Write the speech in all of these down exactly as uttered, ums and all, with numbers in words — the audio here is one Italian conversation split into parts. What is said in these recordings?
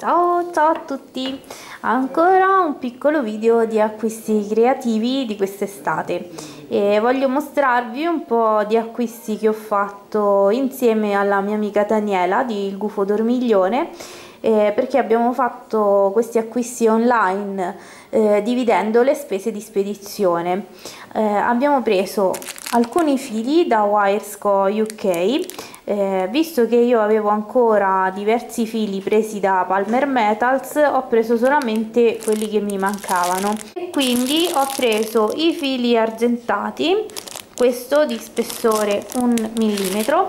Ciao, ciao a tutti! Ancora un piccolo video di acquisti creativi di quest'estate e voglio mostrarvi un po' di acquisti che ho fatto insieme alla mia amica Daniela di Il Gufo Dormiglione, eh, perché abbiamo fatto questi acquisti online eh, dividendo le spese di spedizione. Eh, abbiamo preso alcuni fili da Wiresco U K. Eh, visto che io avevo ancora diversi fili presi da Palmer Metals, ho preso solamente quelli che mi mancavano e quindi ho preso i fili argentati, questo di spessore un millimetro,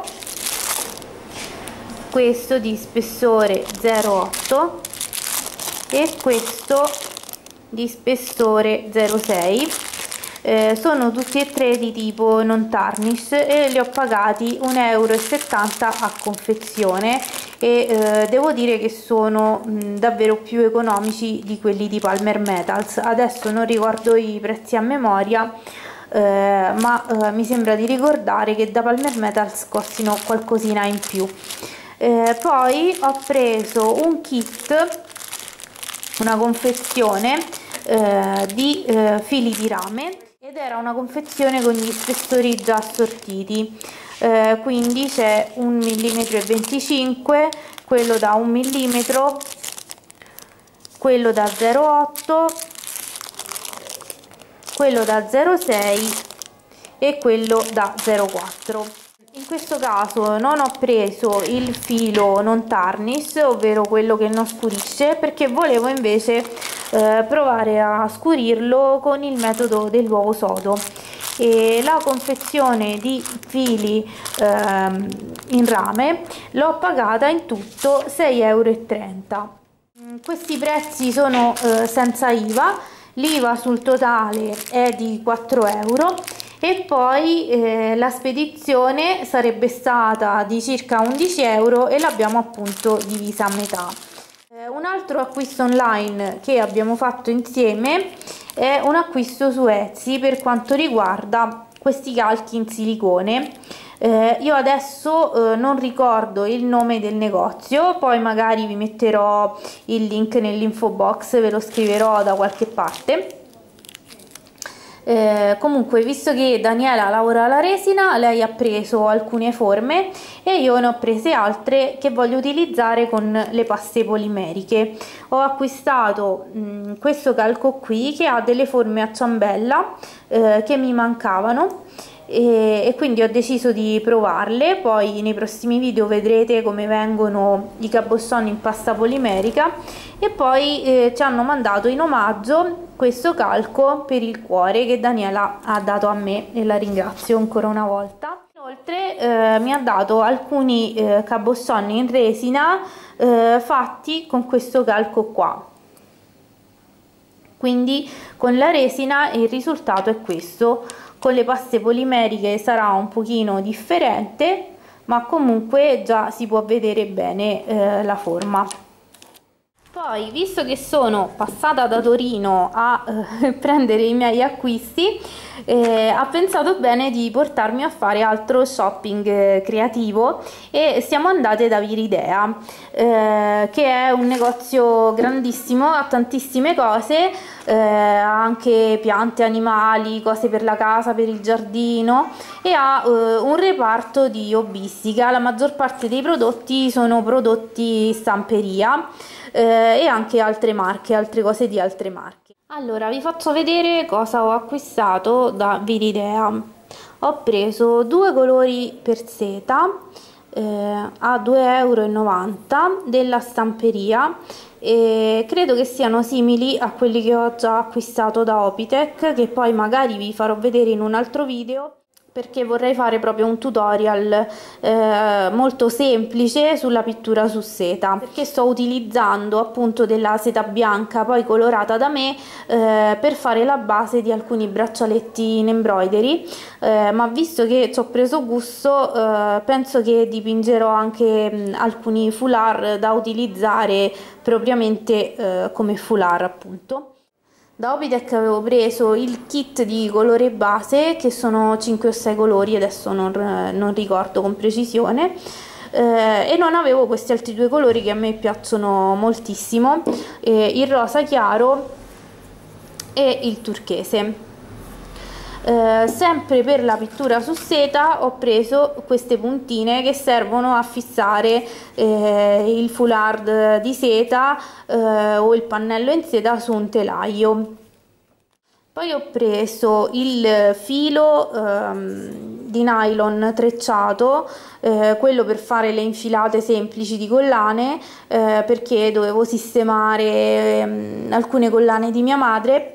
questo di spessore zero virgola otto e questo di spessore zero virgola sei. Eh, sono tutti e tre di tipo non tarnish e li ho pagati un euro e settanta a confezione e eh, devo dire che sono mh, davvero più economici di quelli di Palmer Metals. Adesso non ricordo i prezzi a memoria, eh, ma eh, mi sembra di ricordare che da Palmer Metals costino qualcosina in più. Eh, poi ho preso un kit, una confezione eh, di eh, fili di rame, ed era una confezione con gli spessori già assortiti, eh, quindi c'è un millimetro e venticinque, quello da un millimetro, quello da zero virgola otto, quello da zero virgola sei e quello da zero virgola quattro. In questo caso non ho preso il filo non tarnish, ovvero quello che non scurisce, perché volevo invece eh, provare a scurirlo con il metodo dell'uovo sodo. E la confezione di fili ehm, in rame l'ho pagata in tutto sei euro e trenta. Questi prezzi sono eh, senza I V A, l'I V A sul totale è di quattro euro. E poi eh, la spedizione sarebbe stata di circa undici euro e l'abbiamo appunto divisa a metà. Eh, un altro acquisto online che abbiamo fatto insieme è un acquisto su Etsy per quanto riguarda questi calchi in silicone. Eh, io adesso eh, non ricordo il nome del negozio, poi magari vi metterò il link nell'info box, ve lo scriverò da qualche parte. Eh, comunque, visto che Daniela lavora alla resina, lei ha preso alcune forme e io ne ho prese altre che voglio utilizzare con le paste polimeriche. Ho acquistato mh, questo calco qui che ha delle forme a ciambella eh, che mi mancavano e, e quindi ho deciso di provarle. Poi nei prossimi video vedrete come vengono i cabossoni in pasta polimerica. E poi eh, ci hanno mandato in omaggio questo calco per il cuore che Daniela ha dato a me e la ringrazio ancora una volta. Inoltre eh, mi ha dato alcuni eh, cabossoni in resina eh, fatti con questo calco qua, quindi con la resina il risultato è questo. Con le paste polimeriche sarà un pochino differente, ma comunque già si può vedere bene eh, la forma. Poi, visto che sono passata da Torino a eh, prendere i miei acquisti, eh, ha pensato bene di portarmi a fare altro shopping eh, creativo e siamo andate da Viridea, eh, che è un negozio grandissimo, ha tantissime cose, eh, anche piante, animali, cose per la casa, per il giardino, e ha eh, un reparto di hobbistica. La maggior parte dei prodotti sono prodotti stamperia eh, e anche altre marche, altre cose di altre marche. Allora vi faccio vedere cosa ho acquistato da Viridea. Ho preso due colori per seta eh, a due euro e novanta della stamperia e credo che siano simili a quelli che ho già acquistato da Opitec, che poi magari vi farò vedere in un altro video, perché vorrei fare proprio un tutorial eh, molto semplice sulla pittura su seta, perché sto utilizzando appunto della seta bianca poi colorata da me eh, per fare la base di alcuni braccialetti in embroidery, eh, ma visto che ci ho preso gusto eh, penso che dipingerò anche mh, alcuni foulard da utilizzare propriamente eh, come foulard appunto. Da Opitec avevo preso il kit di colore base, che sono cinque o sei colori, adesso non, non ricordo con precisione, eh, e non avevo questi altri due colori che a me piacciono moltissimo, eh, il rosa chiaro e il turchese. Eh, sempre per la pittura su seta ho preso queste puntine che servono a fissare eh, il foulard di seta eh, o il pannello in seta su un telaio. Poi ho preso il filo ehm, di nylon trecciato, eh, quello per fare le infilate semplici di collane, eh, perché dovevo sistemare ehm, alcune collane di mia madre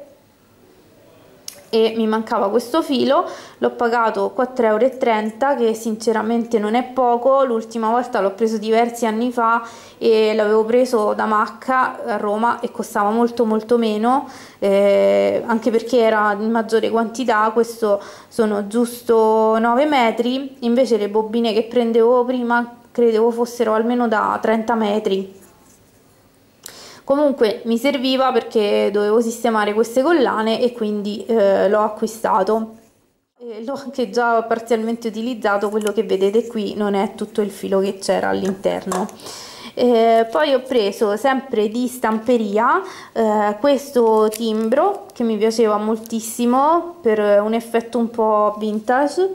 e mi mancava questo filo. L'ho pagato quattro e trenta euro, che sinceramente non è poco. L'ultima volta l'ho preso diversi anni fa e l'avevo preso da Macca a Roma e costava molto molto meno, eh, anche perché era in maggiore quantità. Questo sono giusto nove metri, invece le bobine che prendevo prima credevo fossero almeno da trenta metri. Comunque mi serviva perché dovevo sistemare queste collane e quindi eh, l'ho acquistato. L'ho anche già parzialmente utilizzato, quello che vedete qui non è tutto il filo che c'era all'interno. Eh, poi ho preso sempre di Stamperia eh, questo timbro che mi piaceva moltissimo per un effetto un po' vintage,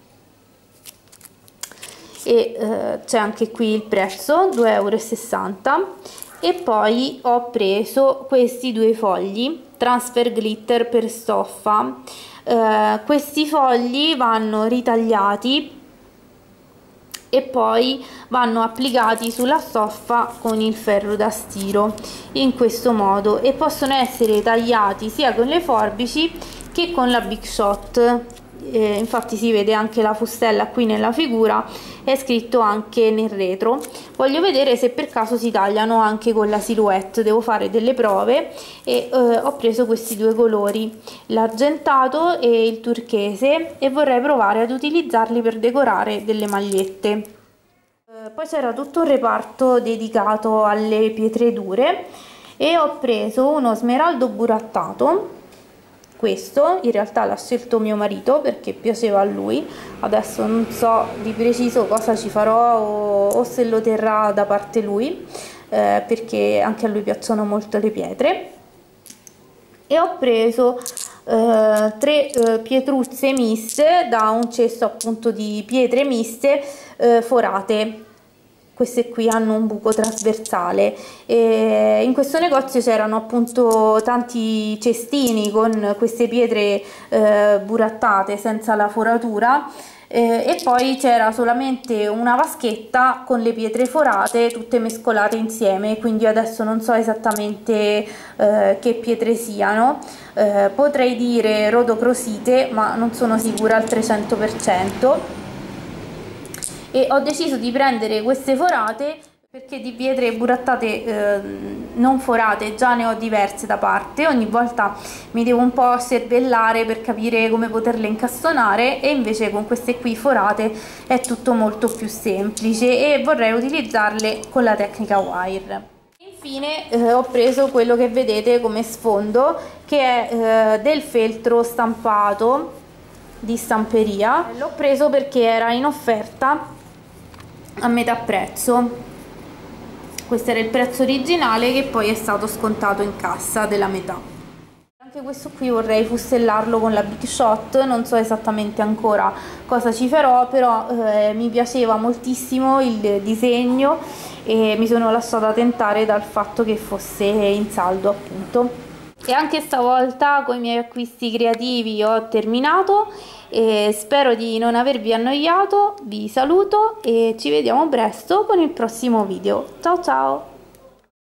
e eh, c'è anche qui il prezzo, due e sessanta euro. E poi ho preso questi due fogli transfer glitter per stoffa. Eh, questi fogli vanno ritagliati e poi vanno applicati sulla stoffa con il ferro da stiro in questo modo, e possono essere tagliati sia con le forbici che con la Big Shot. Eh, infatti si vede anche la fustella qui nella figura, è scritto anche nel retro. Voglio vedere se per caso si tagliano anche con la Silhouette, devo fare delle prove, e eh, ho preso questi due colori, l'argentato e il turchese, e vorrei provare ad utilizzarli per decorare delle magliette. Eh, poi c'era tutto un reparto dedicato alle pietre dure e ho preso uno smeraldo burattato. Questo in realtà l'ha scelto mio marito perché piaceva a lui. Adesso non so di preciso cosa ci farò, o, o se lo terrà da parte lui, eh, perché anche a lui piacciono molto le pietre. E ho preso eh, tre eh, pietruzze miste da un cesto appunto di pietre miste eh, forate. Queste qui hanno un buco trasversale, e in questo negozio c'erano appunto tanti cestini con queste pietre eh, burattate senza la foratura, eh, e poi c'era solamente una vaschetta con le pietre forate tutte mescolate insieme, quindi adesso non so esattamente eh, che pietre siano. Eh, potrei dire rodocrosite, ma non sono sicura al trecento per cento. E ho deciso di prendere queste forate perché di pietre burattate eh, non forate già ne ho diverse da parte. Ogni volta mi devo un po' cervellare per capire come poterle incastonare, e invece con queste qui forate è tutto molto più semplice e vorrei utilizzarle con la tecnica wire. Infine eh, ho preso quello che vedete come sfondo, che è eh, del feltro stampato di Stamperia. L'ho preso perché era in offerta a metà prezzo. Questo era il prezzo originale, che poi è stato scontato in cassa della metà. Anche questo qui vorrei fustellarlo con la Big Shot, non so esattamente ancora cosa ci farò, però eh, mi piaceva moltissimo il disegno e mi sono lasciata tentare dal fatto che fosse in saldo appunto. E anche stavolta con i miei acquisti creativi ho terminato, e spero di non avervi annoiato. Vi saluto e ci vediamo presto con il prossimo video. Ciao ciao!